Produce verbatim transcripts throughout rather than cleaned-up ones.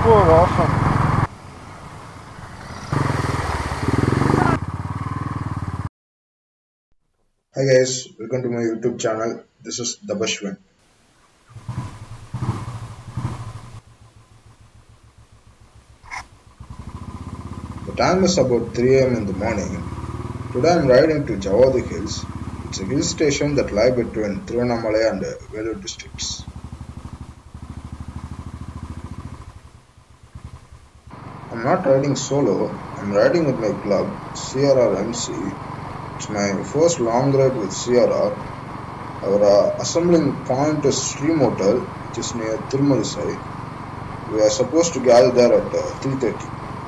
super awesome. Hi guys, welcome to my YouTube channel. This is Dabashwin. The time is about three a m in the morning. Today I am riding to Javadhu Hills. It's a hill station that lies between Thiruvannamalai and Vellore districts. I'm not riding solo. I'm riding with my club, C R R M C. It's my first long ride with C R R. Our uh, assembling point is Stream Hotel, which is near Tirumalisai. We are supposed to gather there at uh, three thirty.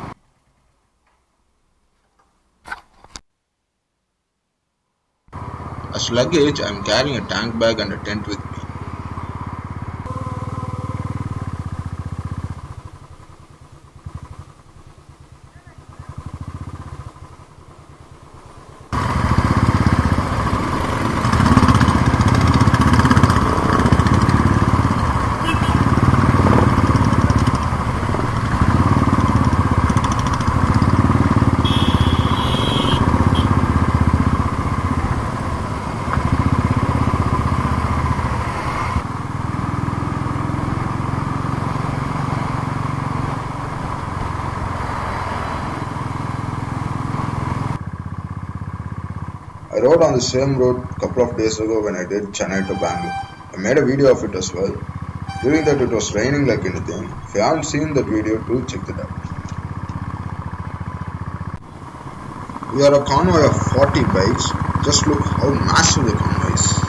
As luggage, I am carrying a tank bag and a tent with me. I rode on the same road a couple of days ago when I did Chennai to Bangalore. I made a video of it as well. During that it was raining like anything. If you haven't seen that video, do check it out. We are a convoy of forty bikes. Just look how massive the convoy is.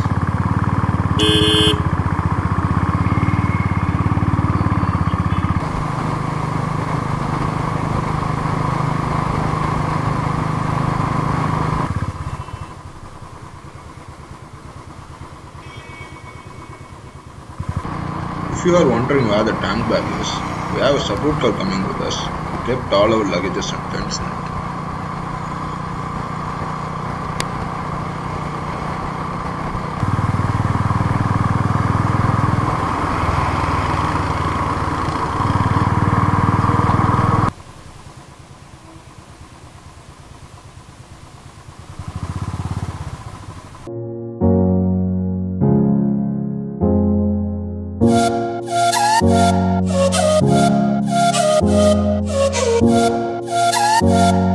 If you are wondering where the tank bag is, we have a support car coming with us. We kept all our luggages and tents in it. We'll be right back.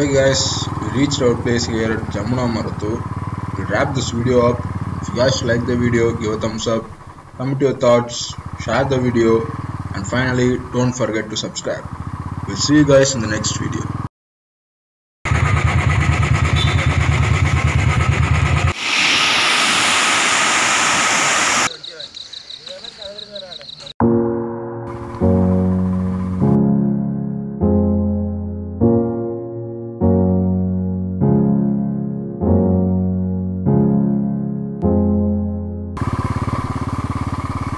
Okay guys, we reached our place here at Jamunamarathur. We'll wrap this video up. If you guys like the video, give a thumbs up, comment your thoughts, share the video, and finally don't forget to subscribe. We'll see you guys in the next video.